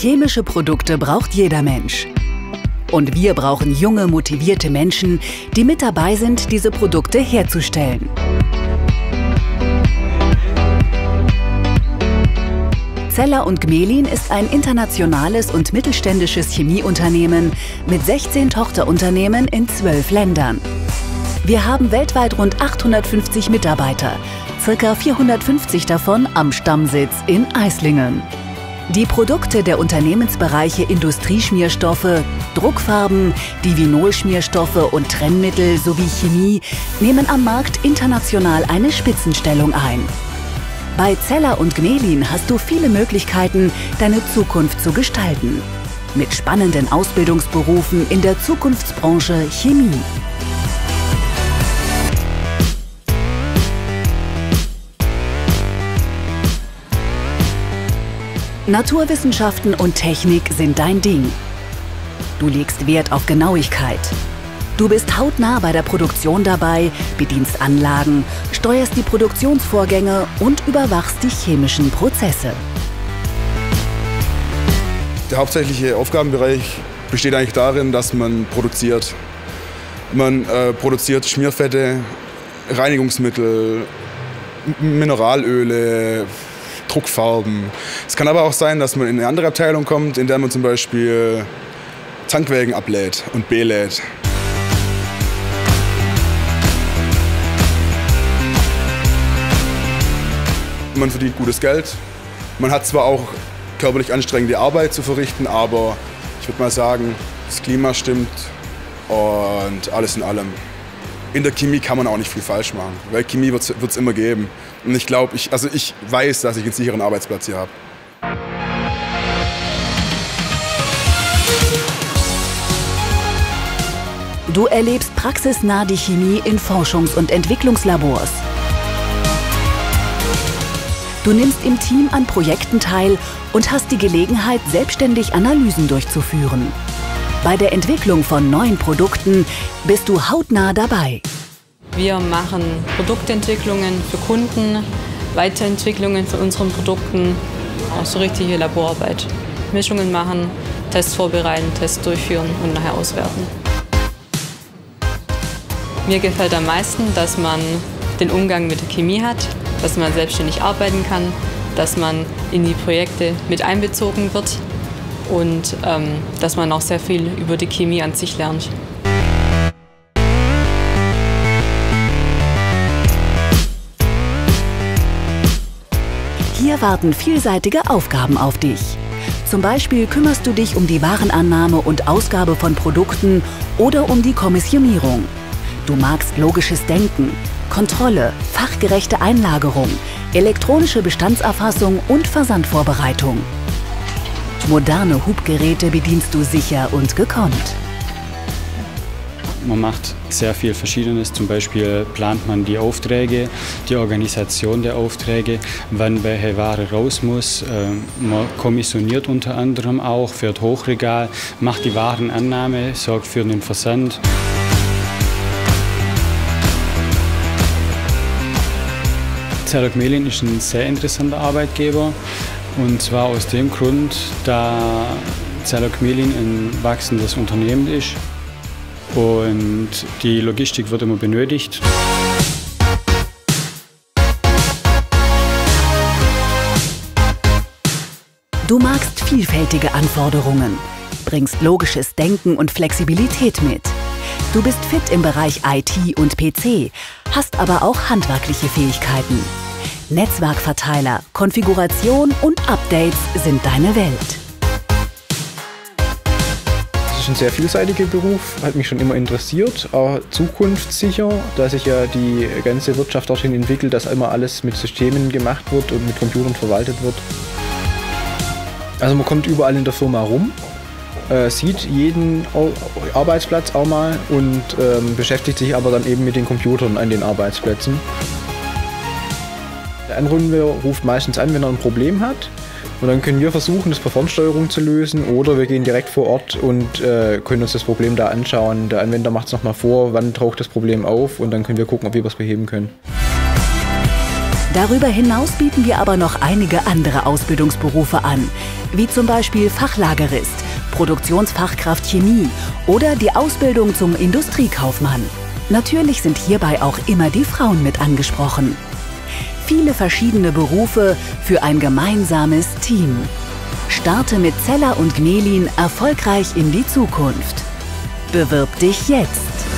Chemische Produkte braucht jeder Mensch. Und wir brauchen junge, motivierte Menschen, die mit dabei sind, diese Produkte herzustellen. Zeller & Gmelin ist ein internationales und mittelständisches Chemieunternehmen mit 16 Tochterunternehmen in 12 Ländern. Wir haben weltweit rund 850 Mitarbeiter, ca. 450 davon am Stammsitz in Eislingen. Die Produkte der Unternehmensbereiche Industrieschmierstoffe, Druckfarben, Divinolschmierstoffe und Trennmittel sowie Chemie nehmen am Markt international eine Spitzenstellung ein. Bei Zeller & Gmelin hast du viele Möglichkeiten, deine Zukunft zu gestalten. Mit spannenden Ausbildungsberufen in der Zukunftsbranche Chemie. Naturwissenschaften und Technik sind dein Ding. Du legst Wert auf Genauigkeit. Du bist hautnah bei der Produktion dabei, bedienst Anlagen, steuerst die Produktionsvorgänge und überwachst die chemischen Prozesse. Der hauptsächliche Aufgabenbereich besteht eigentlich darin, dass man produziert. Man produziert Schmierfette, Reinigungsmittel, Mineralöle, Druckfarben. Es kann aber auch sein, dass man in eine andere Abteilung kommt, in der man zum Beispiel Tankwägen ablädt und belädt. Man verdient gutes Geld. Man hat zwar auch körperlich anstrengende Arbeit zu verrichten, aber ich würde mal sagen, das Klima stimmt und alles in allem. In der Chemie kann man auch nicht viel falsch machen, weil Chemie wird es immer geben. Und ich glaube, ich weiß, dass ich einen sicheren Arbeitsplatz hier habe. Du erlebst praxisnah die Chemie in Forschungs- und Entwicklungslabors. Du nimmst im Team an Projekten teil und hast die Gelegenheit, selbstständig Analysen durchzuführen. Bei der Entwicklung von neuen Produkten bist du hautnah dabei. Wir machen Produktentwicklungen für Kunden, Weiterentwicklungen von unseren Produkten, auch so richtige Laborarbeit. Mischungen machen, Tests vorbereiten, Tests durchführen und nachher auswerten. Mir gefällt am meisten, dass man den Umgang mit der Chemie hat, dass man selbstständig arbeiten kann, dass man in die Projekte mit einbezogen wird und dass man auch sehr viel über die Chemie an sich lernt. Hier warten vielseitige Aufgaben auf dich. Zum Beispiel kümmerst du dich um die Warenannahme und Ausgabe von Produkten oder um die Kommissionierung. Du magst logisches Denken, Kontrolle, fachgerechte Einlagerung, elektronische Bestandserfassung und Versandvorbereitung. Moderne Hubgeräte bedienst du sicher und gekonnt. Man macht sehr viel Verschiedenes, zum Beispiel plant man die Aufträge, die Organisation der Aufträge, wann welche Ware raus muss. Man kommissioniert unter anderem auch, fährt Hochregal, macht die Warenannahme, sorgt für den Versand. Zeller & Gmelin ist ein sehr interessanter Arbeitgeber, und zwar aus dem Grund, da Zeller & Gmelin ein wachsendes Unternehmen ist und die Logistik wird immer benötigt. Du magst vielfältige Anforderungen, bringst logisches Denken und Flexibilität mit. Du bist fit im Bereich IT und PC, hast aber auch handwerkliche Fähigkeiten. Netzwerkverteiler, Konfiguration und Updates sind deine Welt. Das ist ein sehr vielseitiger Beruf, hat mich schon immer interessiert, auch zukunftssicher, da sich ja die ganze Wirtschaft dorthin entwickelt, dass immer alles mit Systemen gemacht wird und mit Computern verwaltet wird. Also man kommt überall in der Firma rum, sieht jeden Arbeitsplatz auch mal und beschäftigt sich aber dann eben mit den Computern an den Arbeitsplätzen. Der Anrunde ruft meistens an, wenn er ein Problem hat. Und dann können wir versuchen, das per Fernsteuerung zu lösen, oder wir gehen direkt vor Ort und können uns das Problem da anschauen. Der Anwender macht es nochmal vor, wann taucht das Problem auf, und dann können wir gucken, ob wir was beheben können. Darüber hinaus bieten wir aber noch einige andere Ausbildungsberufe an, wie zum Beispiel Fachlagerist, Produktionsfachkraft Chemie oder die Ausbildung zum Industriekaufmann. Natürlich sind hierbei auch immer die Frauen mit angesprochen. Viele verschiedene Berufe für ein gemeinsames Team. Starte mit Zeller und Gmelin erfolgreich in die Zukunft. Bewirb dich jetzt!